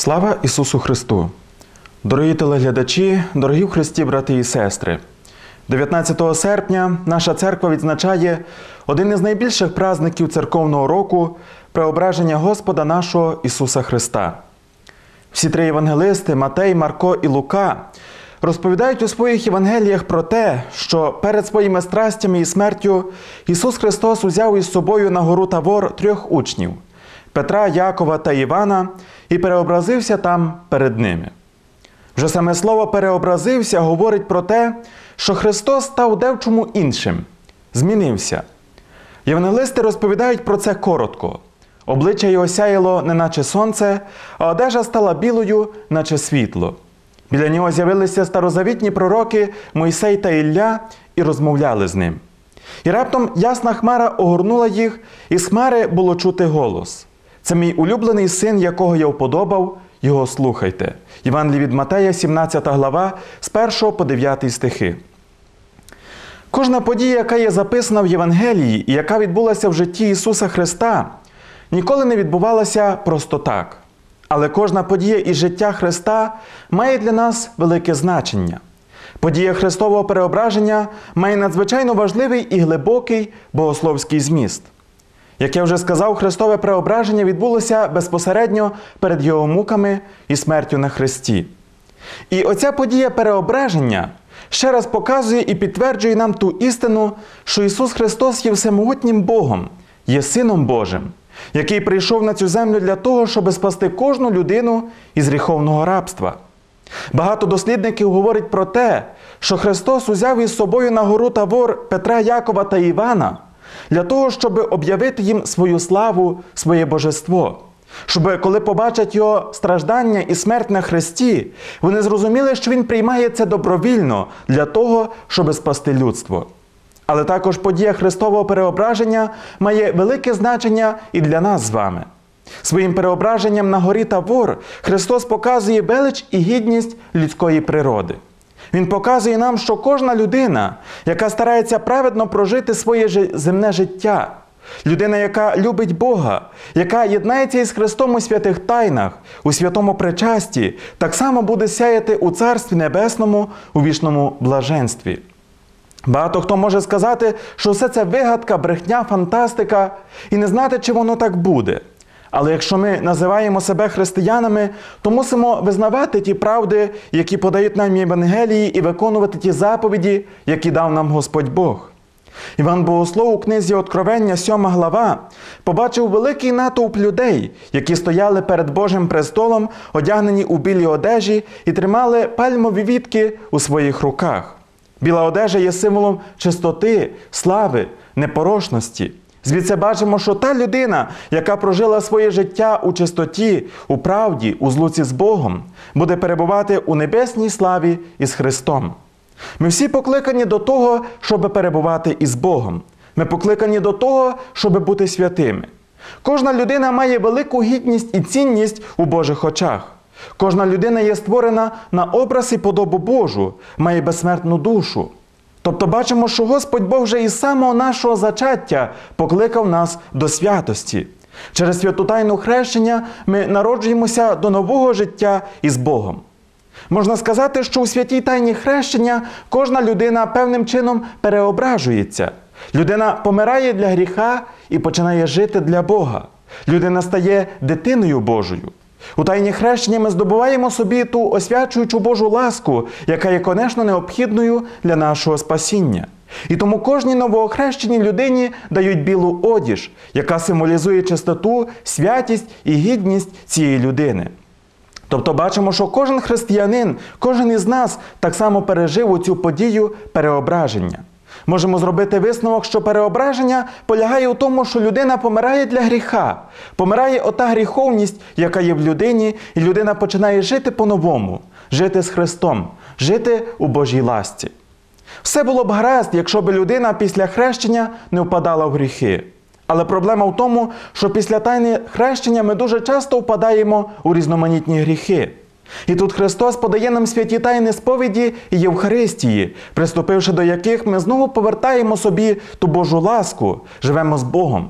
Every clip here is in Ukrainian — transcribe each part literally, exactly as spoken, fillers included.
Слава Ісусу Христу! Дорогі телеглядачі, дорогі в Христі брати і сестри! дев'ятнадцятого серпня наша церква відзначає один із найбільших праздників церковного року – Преображення Господа нашого Ісуса Христа. Всі три євангелисти – Матей, Марко і Лука – розповідають у своїх Євангеліях про те, що перед своїми страстями і смертю Ісус Христос узяв із собою на гору Тавор трьох учнів – Петра, Якова та Івана – і переобразився там перед ними. Вже саме слово «переобразився» говорить про те, що Христос став девчому іншим, змінився. Євангелисти розповідають про це коротко. Обличчя його сяяло, неначе сонце, а одежа стала білою, наче світло. Біля нього з'явилися старозавітні пророки Мойсей та Ілля і розмовляли з ним. І раптом ясна хмара огорнула їх, і з хмари було чути голос. «Це мій улюблений син, якого я вподобав, його слухайте». Євангеліє від Матея, сімнадцята глава, з першого по дев'ятий стихи. Кожна подія, яка є записана в Євангелії і яка відбулася в житті Ісуса Христа, ніколи не відбувалася просто так. Але кожна подія із життя Христа має для нас велике значення. Подія Христового переображення має надзвичайно важливий і глибокий богословський зміст. Як я вже сказав, Христове преображення відбулося безпосередньо перед Його муками і смертю на хресті. І оця подія переображення ще раз показує і підтверджує нам ту істину, що Ісус Христос є всемогутнім Богом, є Сином Божим, який прийшов на цю землю для того, щоб спасти кожну людину із гріховного рабства. Багато дослідників говорять про те, що Христос узяв із собою на гору Тавор Петра, Якова та Івана для того, щоб об'явити їм свою славу, своє божество. Щоб, коли побачать Його страждання і смерть на хресті, вони зрозуміли, що Він приймає це добровільно для того, щоб спасти людство. Але також подія Христового переображення має велике значення і для нас з вами. Своїм переображенням на горі Тавор Христос показує велич і гідність людської природи. Він показує нам, що кожна людина, яка старається праведно прожити своє земне життя, людина, яка любить Бога, яка єднається із Христом у святих тайнах, у святому причасті, так само буде сяяти у Царстві Небесному, у вічному блаженстві. Багато хто може сказати, що все це вигадка, брехня, фантастика, і не знати, чи воно так буде. Але якщо ми називаємо себе християнами, то мусимо визнавати ті правди, які подають нам Євангелії, і виконувати ті заповіді, які дав нам Господь Бог. Іван Богослов у книзі Откровення, сьома глава, побачив великий натовп людей, які стояли перед Божим престолом, одягнені у білі одежі і тримали пальмові вітки у своїх руках. Біла одежа є символом чистоти, слави, непорочності. Звідси бачимо, що та людина, яка прожила своє життя у чистоті, у правді, у злуці з Богом, буде перебувати у небесній славі із Христом. Ми всі покликані до того, щоб перебувати із Богом. Ми покликані до того, щоб бути святими. Кожна людина має велику гідність і цінність у Божих очах. Кожна людина є створена на образ і подобу Божу, має безсмертну душу. Тобто бачимо, що Господь Бог вже із самого нашого зачаття покликав нас до святості. Через святу тайну хрещення ми народжуємося до нового життя із Богом. Можна сказати, що у святій тайні хрещення кожна людина певним чином переображується. Людина помирає для гріха і починає жити для Бога. Людина стає дитиною Божою. У тайні хрещення ми здобуваємо собі ту освячуючу Божу ласку, яка є, конечно, необхідною для нашого спасіння. І тому кожній новоохрещеній людині дають білу одіж, яка символізує чистоту, святість і гідність цієї людини. Тобто бачимо, що кожен християнин, кожен із нас так само пережив у цю подію переображення. Можемо зробити висновок, що переображення полягає у тому, що людина помирає для гріха. Помирає ота гріховність, яка є в людині, і людина починає жити по-новому, жити з Христом, жити у Божій ласці. Все було б гаразд, якщо б людина після хрещення не впадала в гріхи. Але проблема в тому, що після тайни хрещення ми дуже часто впадаємо у різноманітні гріхи. І тут Христос подає нам святі тайни сповіді і Євхаристії, приступивши до яких ми знову повертаємо собі ту Божу ласку, живемо з Богом.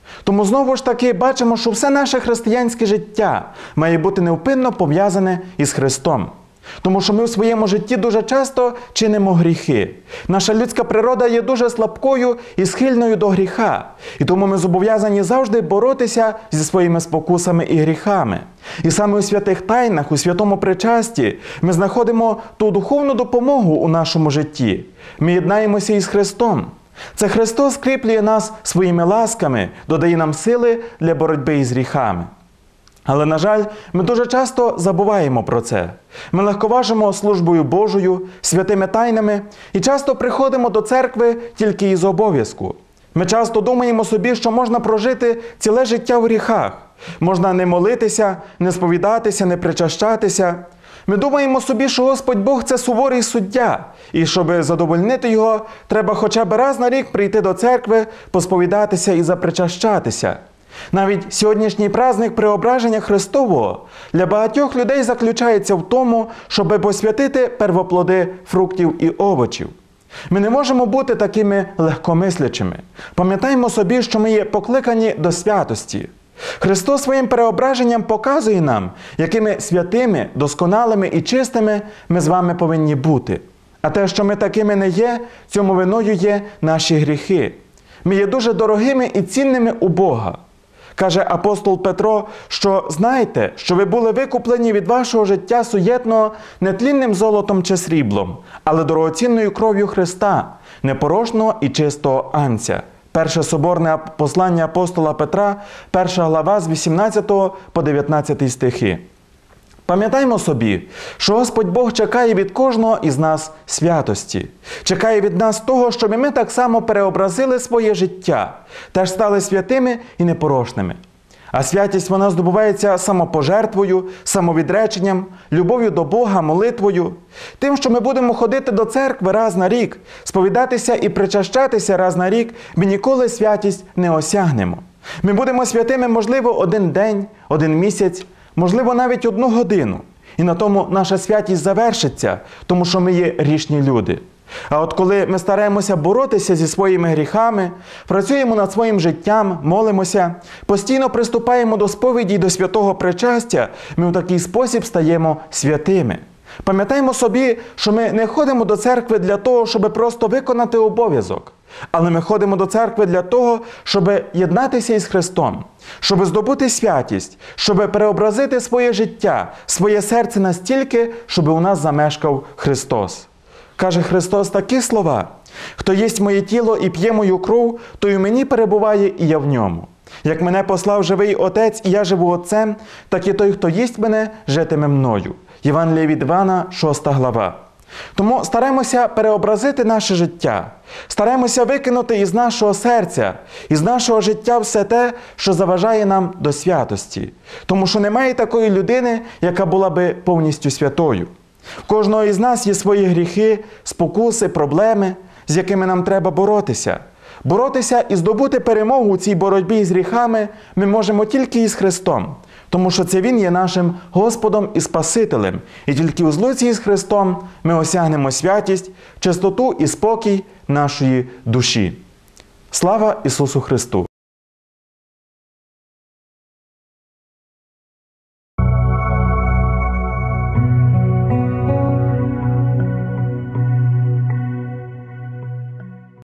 Тому знову ж таки бачимо, що все наше християнське життя має бути невпинно пов'язане із Христом. Тому що ми в своєму житті дуже часто чинимо гріхи. Наша людська природа є дуже слабкою і схильною до гріха. І тому ми зобов'язані завжди боротися зі своїми спокусами і гріхами. І саме у святих тайнах, у святому причасті ми знаходимо ту духовну допомогу у нашому житті. Ми єднаємося із Христом. Це Христос скріплює нас своїми ласками, додає нам сили для боротьби із гріхами. Але, на жаль, ми дуже часто забуваємо про це. Ми легковажимо службою Божою, святими тайнами і часто приходимо до церкви тільки із обов'язку. Ми часто думаємо собі, що можна прожити ціле життя в гріхах. Можна не молитися, не сповідатися, не причащатися. Ми думаємо собі, що Господь Бог – це суворий суддя, і щоб задовольнити Його, треба хоча б раз на рік прийти до церкви, посповідатися і запричащатися. Навіть сьогоднішній праздник Преображення Христового для багатьох людей заключається в тому, щоб посвятити первоплоди фруктів і овочів. Ми не можемо бути такими легкомислячими. Пам'ятаємо собі, що ми є покликані до святості. Христос своїм переображенням показує нам, якими святими, досконалими і чистими ми з вами повинні бути. А те, що ми такими не є, цьому виною є наші гріхи. Ми є дуже дорогими і цінними у Бога. Каже апостол Петро, що знайте, що ви були викуплені від вашого життя суєтного не тлінним золотом чи сріблом, але дорогоцінною кров'ю Христа, непорочного і чистого анця. Перше соборне послання апостола Петра, перша глава з вісімнадцятого по дев'ятнадцятий стихи. Пам'ятаймо собі, що Господь Бог чекає від кожного із нас святості. Чекає від нас того, щоб ми так само переобразили своє життя, теж стали святими і непорочними. А святість вона здобувається самопожертвою, самовідреченням, любов'ю до Бога, молитвою. Тим, що ми будемо ходити до церкви раз на рік, сповідатися і причащатися раз на рік, ми ніколи святість не осягнемо. Ми будемо святими, можливо, один день, один місяць, можливо, навіть одну годину. І на тому наша святість завершиться, тому що ми є грішні люди. А от коли ми стараємося боротися зі своїми гріхами, працюємо над своїм життям, молимося, постійно приступаємо до сповіді і до святого причастя, ми в такий спосіб стаємо святими. Пам'ятаємо собі, що ми не ходимо до церкви для того, щоб просто виконати обов'язок. Але ми ходимо до церкви для того, щоб єднатися із Христом, щоб здобути святість, щоб переобразити своє життя, своє серце настільки, щоб у нас замешкав Христос. Каже Христос такі слова: «Хто їсть моє тіло і п'є мою кров, той у мені перебуває і я в ньому. Як мене послав живий Отець, і я живу Отцем, так і той, хто їсть мене, житиме мною». Євангеліє від Івана, шоста глава. Тому стараємося переобразити наше життя, стараємося викинути із нашого серця, із нашого життя все те, що заважає нам до святості. Тому що немає такої людини, яка була би повністю святою. В кожного із нас є свої гріхи, спокуси, проблеми, з якими нам треба боротися. Боротися і здобути перемогу у цій боротьбі з гріхами ми можемо тільки із Христом, тому що це Він є нашим Господом і Спасителем. І тільки у злуці із Христом ми осягнемо святість, чистоту і спокій нашої душі. Слава Ісусу Христу!